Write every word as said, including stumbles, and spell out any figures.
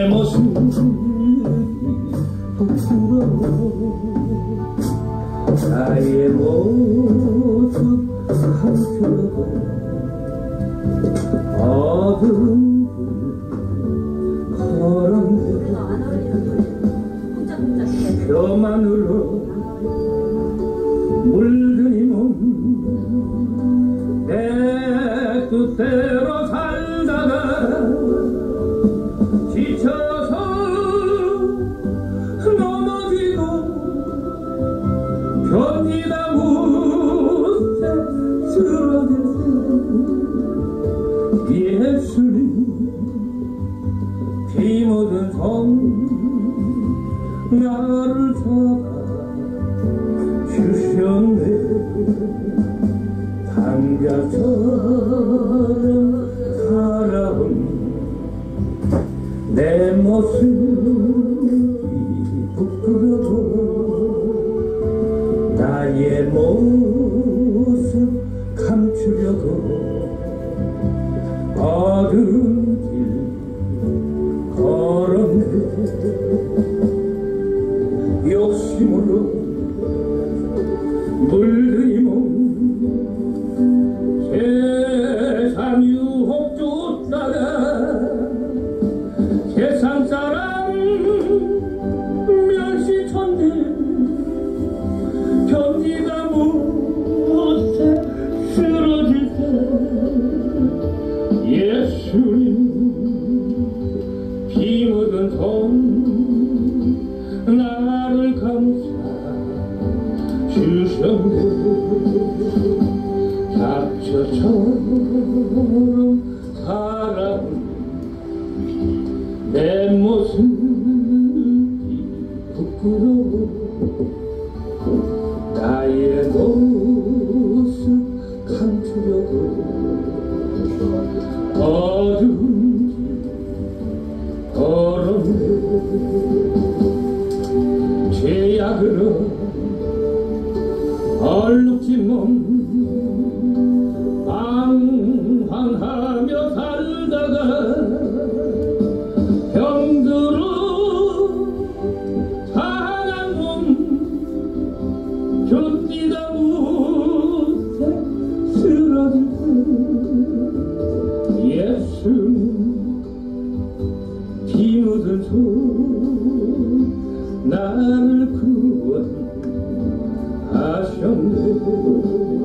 내 모습이 부끄러워 나의 모습 감추려고 어두운 길 걸었네 벼만으로 물든 이 몸 내 뜻대로 살다가 지쳐서 넘어지고 견디다 못해 쓰러질 때 예수님 피 묻은 손 나를 잡아 주셨네 강자처럼 살아온 내 모습이 부끄러워 나의 모습 감추려고 어두운 길 걸었네 욕심으로 물든 이 몸 세상 유혹 쫓다가 세상 사람 멸시천지 견디다 못해 쓰러질 때 예수님 피 묻은 손 나를 감싸 주셨네 잡초처럼 살아온 내 모습이 부끄러워 나의 모습 감추려고 어두운 길 걸었네 죄악으로 얼룩진 몸 방황하며 살다가 병들어 상한 몸 견디다 못해 쓰러질 때 예수님 피 묻은 손 나를 구원하셨네